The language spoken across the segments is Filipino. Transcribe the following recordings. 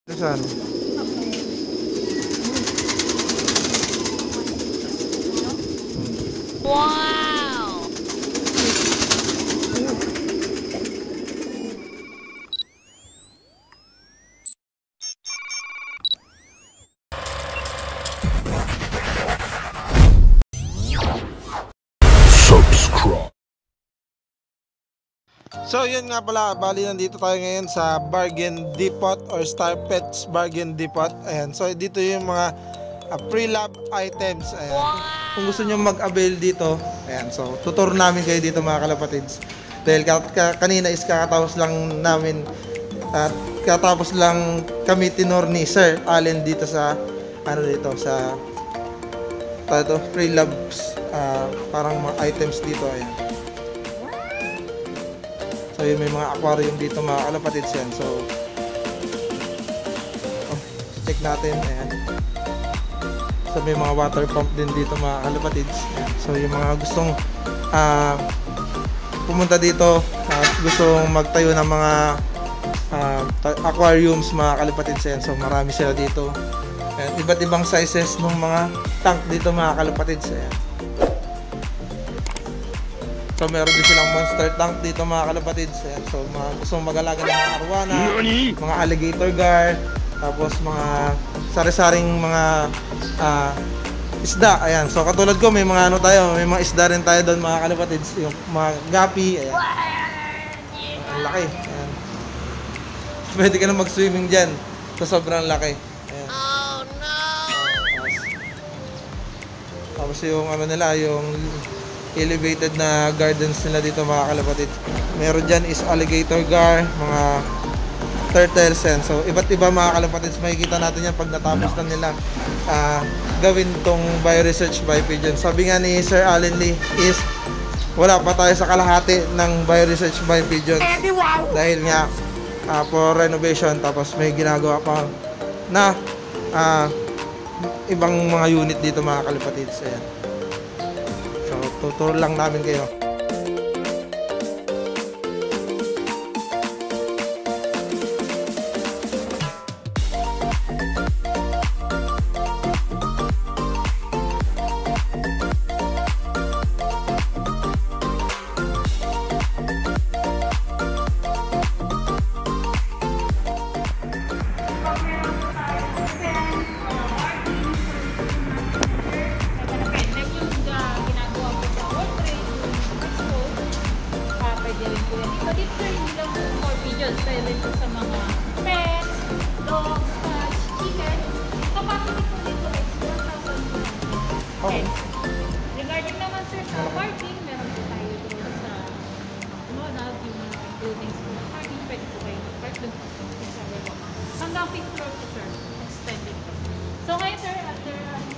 Saan? Wow! Subscribe. So yun nga pala, bali nandito tayo ngayon sa Bargain Depot or Star Pets Bargain Depot. Ayan, so dito yung mga pre-lab items. Ayan. Wow! Kung gusto nyo mag-avail dito, ayan, so tutur namin kayo dito mga kalapatids. Dahil kanina is kakatapos lang namin at katapos lang kami tinor ni Sir Allen dito sa ano dito sa pre-labs, parang mga items dito. Ayan. So yun, may mga aquarium dito mga kalapatids yan. So check natin. Ayan. So may mga water pump din dito mga kalapatids. Ayan. So yung mga gustong pumunta dito at gustong magtayo ng mga aquariums mga kalapatids yan. So marami sila dito. Ayan. Iba't ibang sizes ng mga tank dito mga kalapatids. Ayan. So meron din silang monster tank dito mga kalapatids. Ayan. So mga gustong mag-alaga ng mga arwana, mga alligator gar, tapos mga sari-saring mga isda. Ayan. So katulad ko may mga ano tayo, may mga isda rin tayo doon mga kalapatids, yung mga gapi. Ayan. Ang laki. Ayan. Pwede ka na mag-swimming diyan. So sobrang laki. Ayan. Oh no! Tapos yung ano nila, yung elevated na gardens nila dito mga kalapatids. Meron dyan is alligator gar, mga turtles yan. So iba't iba mga kalapatids, makikita natin yan pag natapos na nila gawin tong bioresearch by Pigeon. Sabi nga ni Sir Allen Lee is wala pa tayo sa kalahati ng bioresearch by Pigeon. Dahil nga for renovation, tapos may ginagawa pa na ibang mga unit dito mga kalapatids. Ayan. So, tuturo lang namin kayo. Pwede rin po sa mga pets, dogs, cats, chicken. Capacity po dito is 1,000. Okay. Regarding naman sir sa parking, meron po tayo doon sa McDonald's, yung mga buildings po na parking. Pwede po kayo mag-park doon sa level. Hanggang 5th floor po sir, extended po. So ngayon sir, after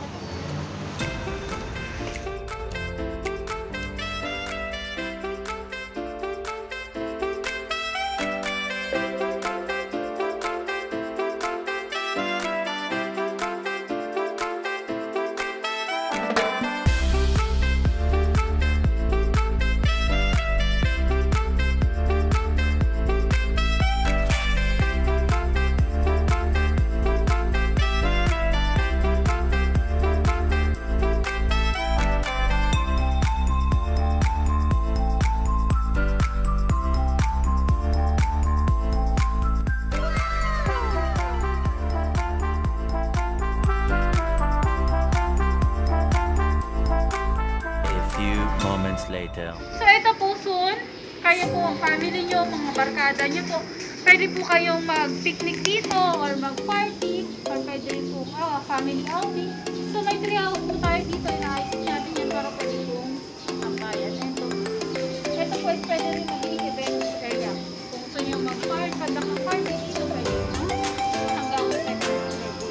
Moments later. So ito po soon, kayo po ang family nyo, mga barkada nyo po, pwede po kayong mag-picnic dito or mag-party or pwede rin po family outing. So may 3 hours po tayo dito, inaayos natin yan para pwede pong tambayan. Ito po is pwede rin mag-event area. Kung gusto nyo mag-party, pagka mag-party dito pwede hanggang 2 po yan.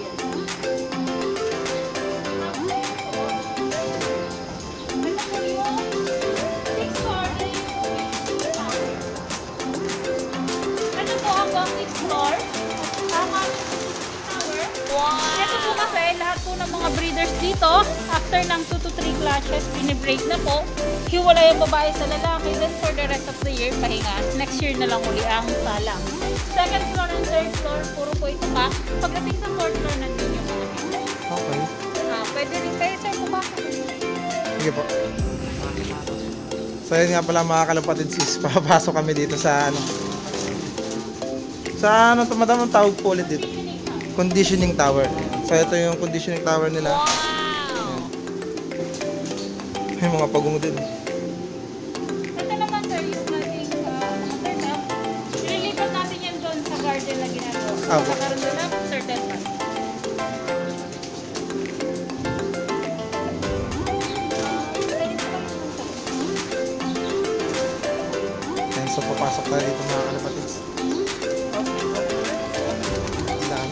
Ito po kasi lahat po ng mga breeders dito, after ng 2 to 3 clashes, binibreak na po. Hiwalay ang babae sa lalaki, then for the rest of the year, pahinga. Next year na lang uli ang salang. Second floor and third floor, puro po ito pa. Sige po. So yun nga pala mga kalapatid sis, papasok kami dito sa ano. Sa ano madam ang tawag po ulit dito? Conditioning tower. So ito yung conditioning tower nila. Ayan. May mga pagong din. Ito naman sir, yung ating setup. Nililipat natin yan doon sa garden na ginagawa. Okay. Nakaroon doon ng certain part. Ayan, so papasok tayo dito mga kalapatid. Dami.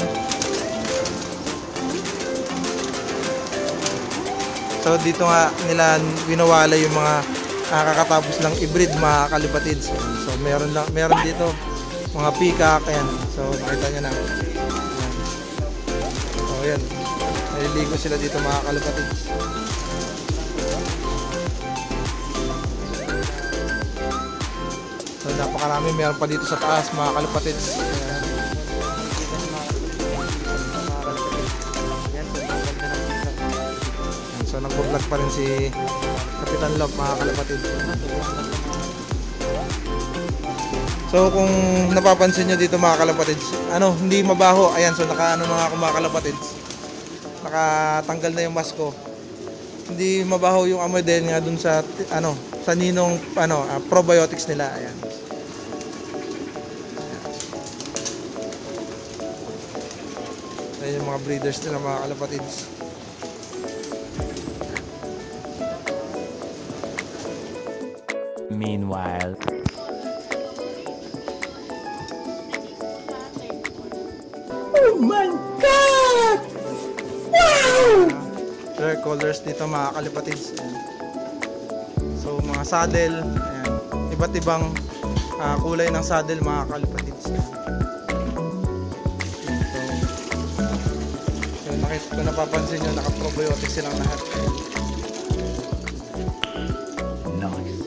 So dito nga nila winawala yung mga kakatapos lang i-breed mga kalipatids. So meron dito mga peacock, ayan. So nakita nyo na. Ayan. So ayan. Naliligo sila dito mga kalipatids. So napakarami, meron pa dito sa taas mga kalipatids. Ayan. So nagbo-vlog pa rin si Kapitan Love mga kalapatid. So kung napapansin nyo dito mga kalapatid, ano, hindi mabaho. Ayan, so naka ano na ako mga kalapatid. Nakatanggal na yung mask ko. Hindi mabaho yung amoy din nga dun sa ano, sa ninong ano, probiotics nila. Ayan. Ayan yung mga breeders nila mga kalapatids. Meanwhile, Rare colors dito mga kalipatids. Ayan. So mga saddle, ayan. Iba't ibang kulay ng saddle mga kalipatids. So kung napapansin nyo, naka-probiotics silang lahat. nice.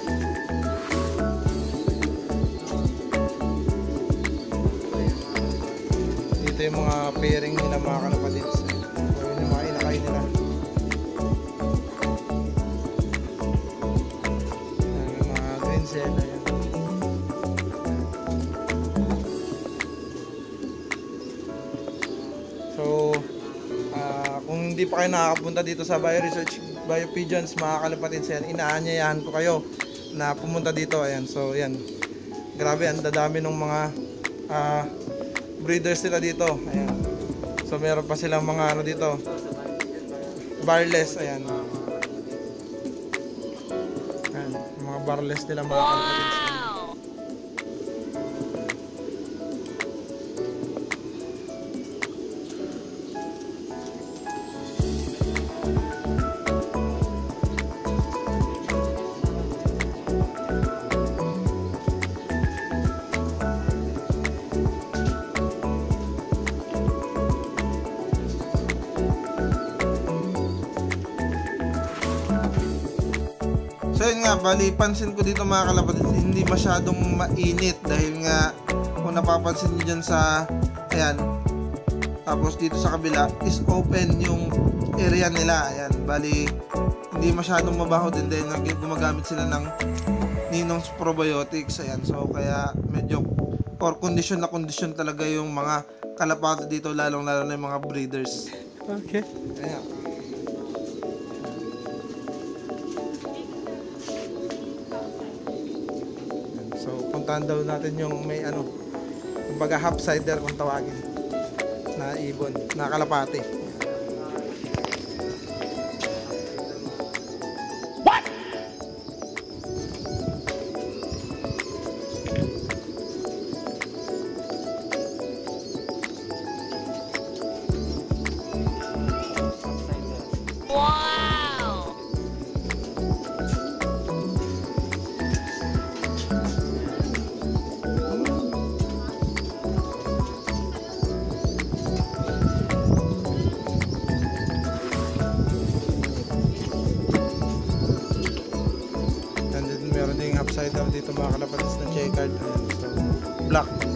Dito yung mga pairing nila mga kalipatids. So yun yung mga inakay nila. Ayan, yung mga green cell, ayan. So kung hindi pa kayo nakakapunta dito sa BioPigeons mga kalapatids, yan, inaanyayahan ko kayo na pumunta dito. Ayan, so yan, grabe ang dadami ng mga breeders nila dito. Ayan, so meron pa silang mga ano dito, barless. Ayan, ayan mga barless nila mga kalapatids. So yun nga, bali pansin ko dito mga kalapatid, hindi masyadong mainit dahil nga kung napapansin nyo dyan sa, ayan, tapos dito sa kabila is open yung area nila. Ayan, bali hindi masyadong mabaho din dahil gumagamit sila ng ninong probiotics. Ayan, so kaya medyo or condition na condition talaga yung mga kalapatid dito, lalong lalo na yung mga breeders. Okay. Ayan. So puntahan daw natin yung may ano, kumbaga half cider kung tawagin, na ibon, na kalapati. Meron ding upside down dito mga kalapatids na checkered. So, black.